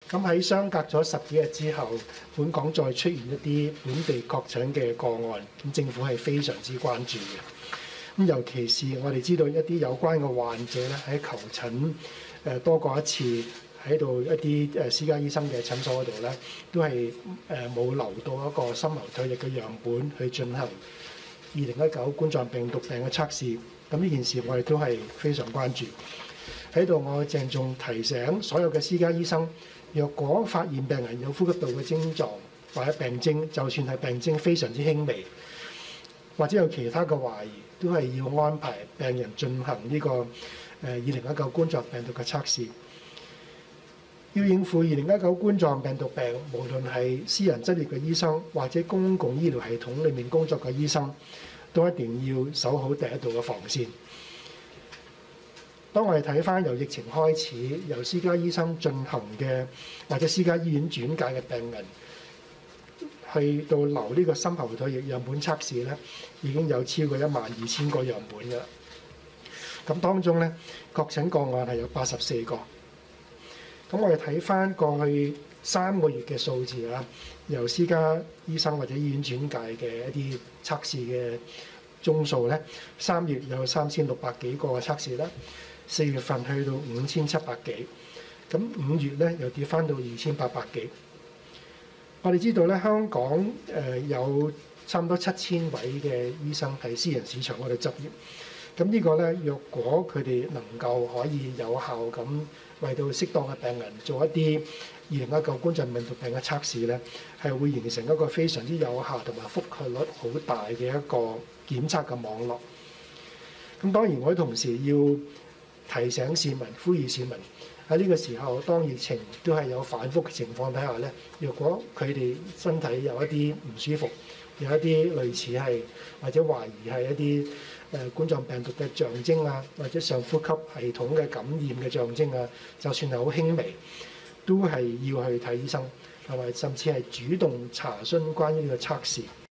咁喺相隔咗10幾日之後，本港再出現一啲本地確診嘅個案，咁政府係非常之關注嘅。咁尤其是我哋知道一啲有關嘅患者咧，喺求診多過一次，喺度一啲私家醫生嘅診所嗰度咧，都係冇留到一個深喉唾液嘅樣本去進行2019冠狀病毒病嘅測試。咁呢件事我哋都係非常關注。喺度我鄭重提醒所有嘅私家醫生，若果發現病人有呼吸道嘅症狀或者病徵，就算係病徵非常之輕微，或者有其他嘅懷疑，都係要安排病人進行呢個2019冠狀病毒嘅測試。要應付2019冠狀病毒病，無論係私人執業嘅醫生或者公共醫療系統裏面工作嘅醫生，都一定要守好第一道嘅防線。當我哋睇返由疫情開始，由私家醫生進行嘅或者私家醫院轉介嘅病人，去到留呢個深喉唾液樣本測試咧，已經有超過12000個樣本㗎啦。咁當中咧，確診個案係有84個。咁我哋睇返過去3個月嘅數字啊，由私家醫生或者醫院轉介嘅一啲測試嘅宗數咧，3月有3600幾個嘅測試啦，4月份去到5700幾，咁5月咧又跌返到2800幾。我哋知道咧，香港有差唔多7000位嘅醫生喺私人市場嗰度執業。咁呢個咧，若果佢哋能夠可以有效咁為到適當嘅病人做一啲2019冠狀病毒病嘅測試咧，係會形成一個非常之有效同埋覆蓋率好大嘅一個檢測嘅網絡。咁當然我哋同時要提醒市民、呼籲市民喺呢個時候，當疫情都係有反覆嘅情況底下咧，若果佢哋身體有一啲唔舒服，有一啲類似係或者懷疑係一啲冠狀病毒嘅象徵啊，或者上呼吸系統嘅感染嘅象徵啊，就算係好輕微，都係要去睇醫生，同埋甚至係主動查詢關於呢個測試。